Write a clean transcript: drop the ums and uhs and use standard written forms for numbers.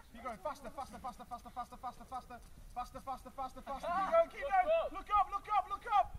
Keep going. Faster, faster, faster, faster, faster, faster, faster, faster, faster, faster, faster. Keep going, keep going. Look up, look up, look up.